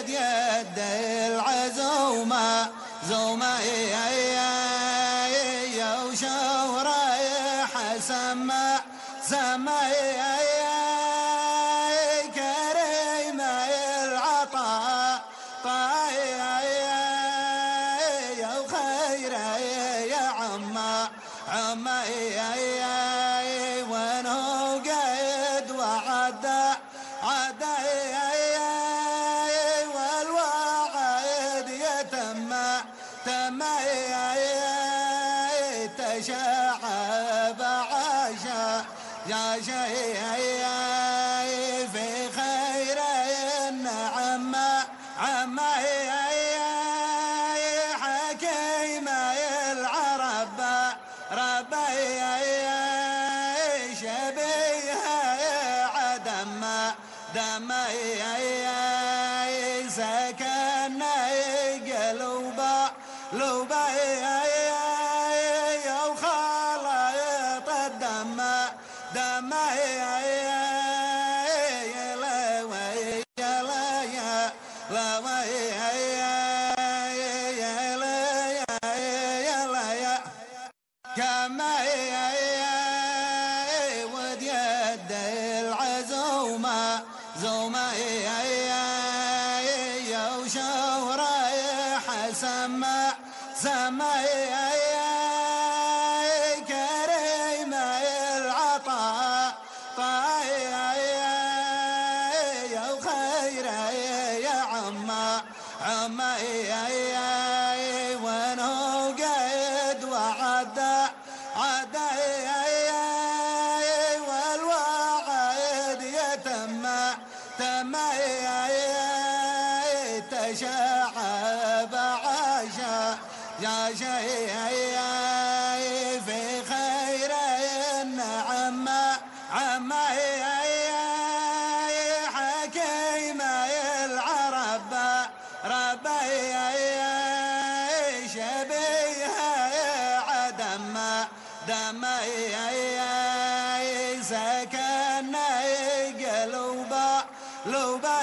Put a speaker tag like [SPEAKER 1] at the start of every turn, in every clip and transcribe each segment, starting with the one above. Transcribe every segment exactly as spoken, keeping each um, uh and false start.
[SPEAKER 1] ود يد العزومة زومة وشوريح سما سما كريم العطاء طايا وخير يا عما عما وانه قيد وعدا عدا والوعد يتم تم تشعب عشا يا شيء في خير النعم عما حكيم العرب ربي شبيه عدم دم سكن قلوبا لوبا وخلط الدم دم كما ود يد العزومة زومة وشوريح سما سما كريم العطاء طايا وخير يا عما عما وانه قيد وعدا عدا والوعد يتم تم تشعب عشا يا شيء في خير النعم عما حكيم العرب ربي شبيه عدم دم سكن قلوبا لوبا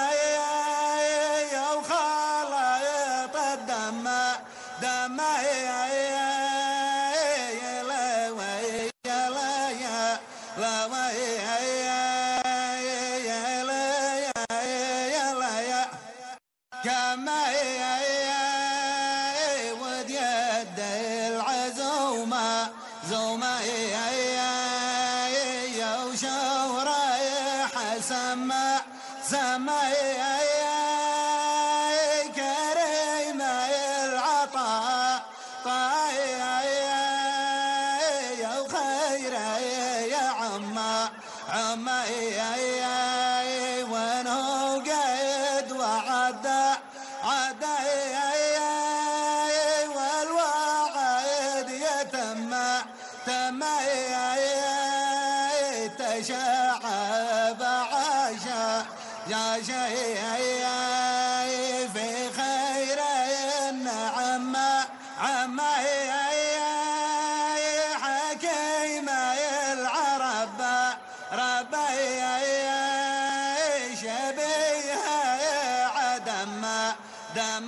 [SPEAKER 1] وخلط الدم دم كما ود يد العزومة زومة وشوريح سما سما كريم العطاء طايا وخير يا عما عما وانه قيد وعدا عدا والوعد يتم تم تشعب عشا يا شيء في خير النعم عما حكيم العرب ربي شبيه عدم دم